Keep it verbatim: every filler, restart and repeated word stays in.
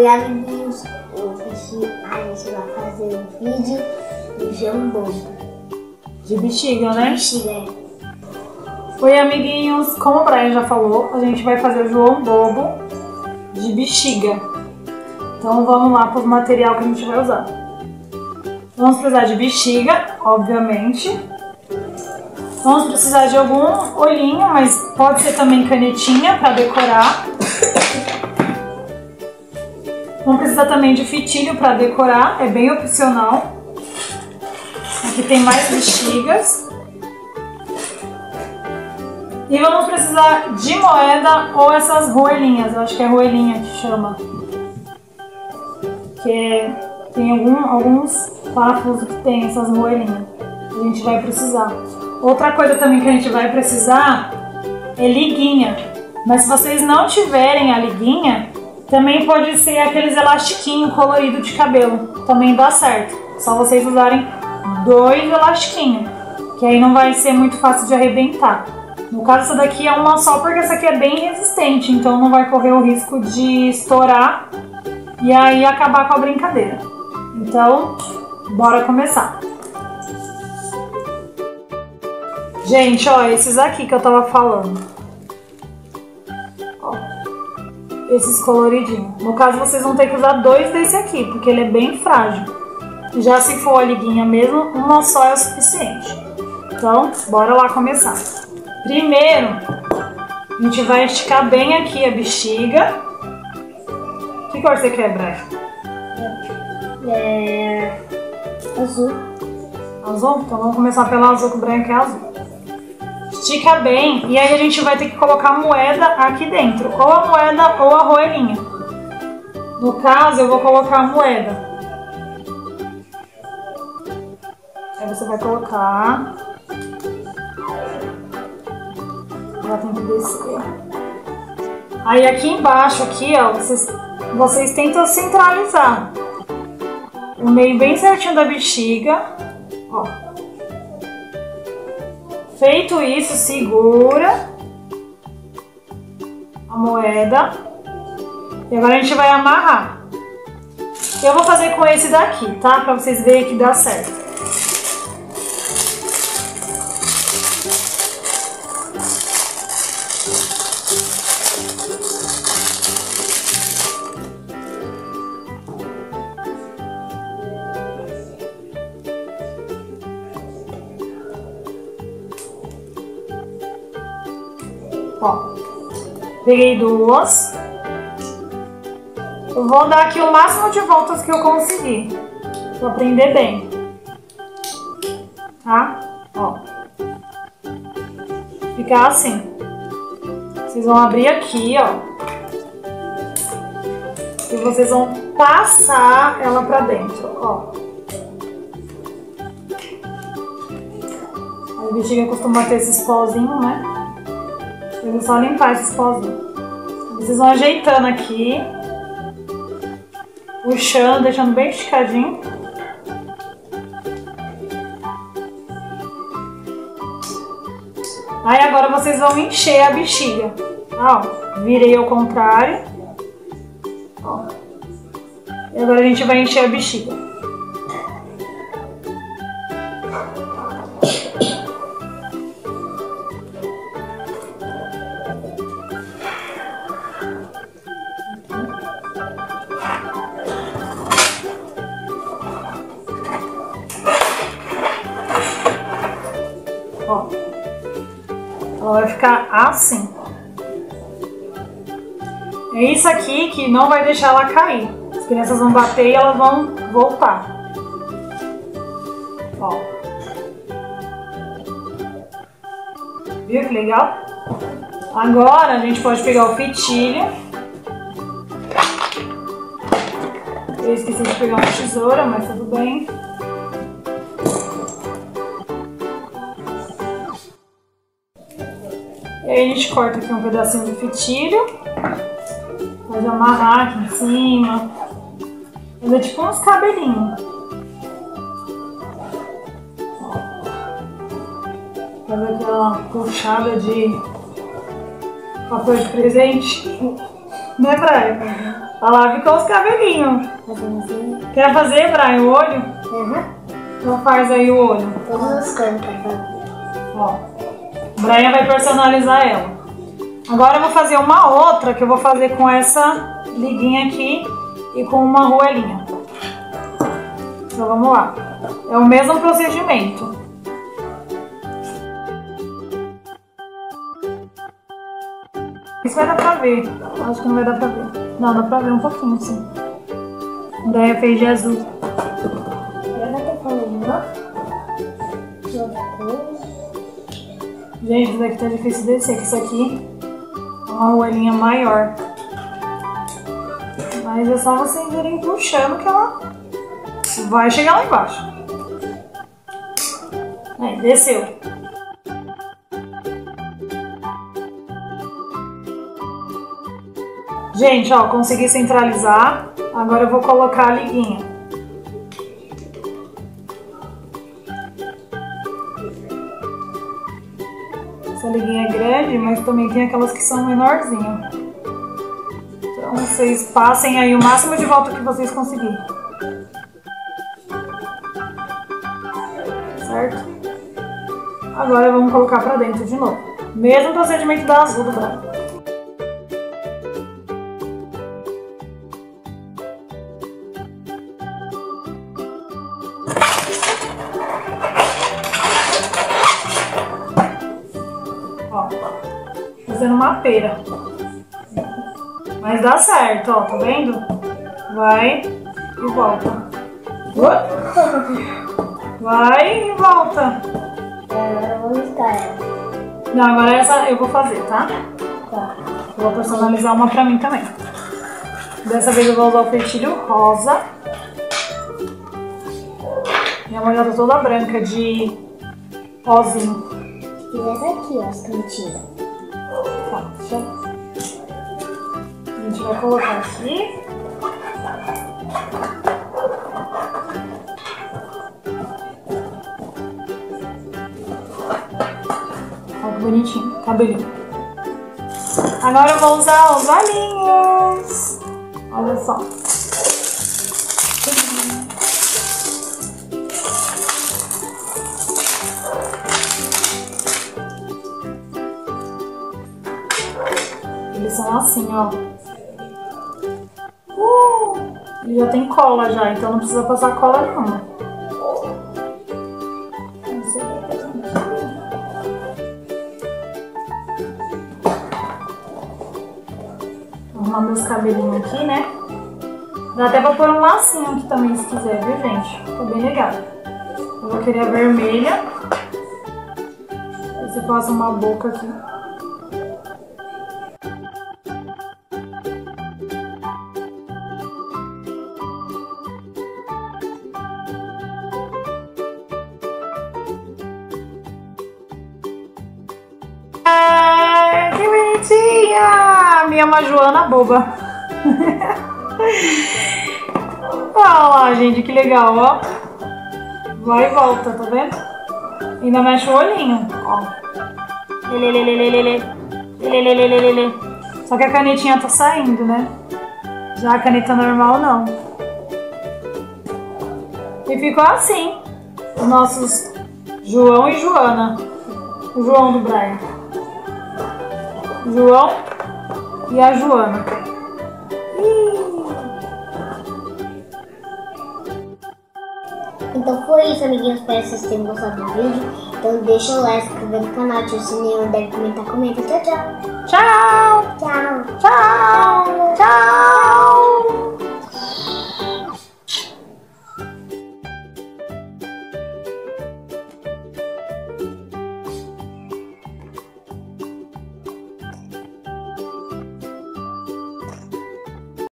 Oi, amiguinhos, hoje a gente vai fazer um vídeo do João Bobo. De bexiga, né? De bexiga, é. Oi, amiguinhos, como o Brian já falou, a gente vai fazer o João Bobo de bexiga. Então vamos lá para o material que a gente vai usar. Vamos precisar de bexiga, obviamente. Vamos precisar de algum olhinho, mas pode ser também canetinha para decorar. Vamos precisar também de fitilho para decorar, é bem opcional. Aqui tem mais bexigas. E vamos precisar de moeda ou essas roelinhas, eu acho que é roelinha que chama. Que tem algum, alguns parafusos que tem essas roelinhas. A gente vai precisar. Outra coisa também que a gente vai precisar é liguinha. Mas se vocês não tiverem a liguinha, também pode ser aqueles elastiquinhos coloridos de cabelo. Também dá certo. Só vocês usarem dois elastiquinhos, que aí não vai ser muito fácil de arrebentar. No caso, essa daqui é uma só porque essa aqui é bem resistente, então não vai correr o risco de estourar e aí acabar com a brincadeira. Então, bora começar. Gente, ó, esses aqui que eu tava falando. Ó, esses coloridinhos. No caso, vocês vão ter que usar dois desse aqui, porque ele é bem frágil. Já se for a liguinha mesmo, uma só é o suficiente. Então, bora lá começar. Primeiro, a gente vai esticar bem aqui a bexiga. Que cor você quer, Brian? É... azul. Azul? Então vamos começar pela azul, que o Brian quer azul. Estica bem e aí a gente vai ter que colocar a moeda aqui dentro. Ou a moeda ou a roelinha. No caso, eu vou colocar a moeda. Aí você vai colocar. Ela tem que descer. Aí aqui embaixo, aqui, ó, vocês, vocês tentam centralizar o meio bem certinho da bexiga. Ó. Feito isso, segura a moeda. E agora a gente vai amarrar. Eu vou fazer com esse daqui, tá? Pra vocês verem que dá certo. Ó, peguei duas. Eu vou dar aqui o máximo de voltas que eu conseguir, pra prender bem, tá? Ó, ficar assim. Vocês vão abrir aqui, ó, e vocês vão passar ela pra dentro, ó. A bexiga costuma ter esses pozinhos, né? Eu vou só limpar esses pozinhos. Vocês vão ajeitando aqui, puxando, deixando bem esticadinho. Aí agora vocês vão encher a bexiga. Ó, virei ao contrário. Ó. E agora a gente vai encher a bexiga. Ó, ela vai ficar assim. É isso aqui que não vai deixar ela cair. As crianças vão bater e elas vão voltar. Ó. Viu que legal? Agora a gente pode pegar o fitilho. Eu esqueci de pegar uma tesoura, mas tudo bem. E aí a gente corta aqui um pedacinho do fitilho, pode amarrar aqui em cima, fazer tipo uns cabelinhos. Fazer aquela puxada de papel de presente, né, Brian? Olha lá, ficou os cabelinhos. Fazendo assim. Quer fazer, Brian, o olho? Uhum. Então faz aí o olho. Todas as cores pra fazer. Ó. Brian vai personalizar ela. Agora eu vou fazer uma outra que eu vou fazer com essa liguinha aqui e com uma arruelinha. Então vamos lá. É o mesmo procedimento. Isso vai dar pra ver. Acho que não vai dar pra ver. Não, dá pra ver um pouquinho, sim. Daí fez de azul. Eu já tô falando, ó. Outra coisa. Gente, isso daqui tá difícil de descer, que isso aqui é uma arruelinha maior. Mas é só vocês irem puxando que ela vai chegar lá embaixo. Aí, desceu. Gente, ó, consegui centralizar. Agora eu vou colocar a liguinha. Essa liguinha é grande, mas também tem aquelas que são menorzinhas. Então vocês passem aí o máximo de volta que vocês conseguirem. Certo? Agora vamos colocar pra dentro de novo. Mesmo procedimento da azul do branco. Ó, fazendo uma pera. Mas dá certo, ó, tá vendo? Vai e volta. Vai e volta. Agora eu vou riscar ela. Não, agora essa eu vou fazer, tá? Tá. Eu vou personalizar uma pra mim também. Dessa vez eu vou usar o fertilho rosa. Minha mulher tá toda branca de rosinho. E essa aqui, ó, as cantinhas. Tá, deixa eu... A gente vai colocar aqui. Olha que bonitinho, cabelinho. Agora eu vou usar os olhinhos. Olha só. Eles são assim, ó. Uh, ele já tem cola já, então não precisa passar cola nenhuma. Vou arrumar meus cabelinhos aqui, né? Dá até pra pôr um lacinho aqui também, se quiser, viu, gente? Fica bem legal. Eu vou querer a vermelha. Aí você passa uma boca aqui. Que bonitinha! Minha uma Joana boba. Olha lá, gente, que legal, ó. Vai e volta, tá vendo? Ainda mexe o olhinho, ó. Lelelelelelele. Lelelelelelele. Só que a canetinha tá saindo, né? Já a caneta normal, não. E ficou assim. Os nossos João e Joana. O João do Brian. O João e a Joana. Então foi isso, amiguinhos. Espero que vocês tenham gostado do vídeo. Então deixa o like, se inscrever no canal, ativa o sininho, deve comentar, comenta. Tchau, tchau. Tchau!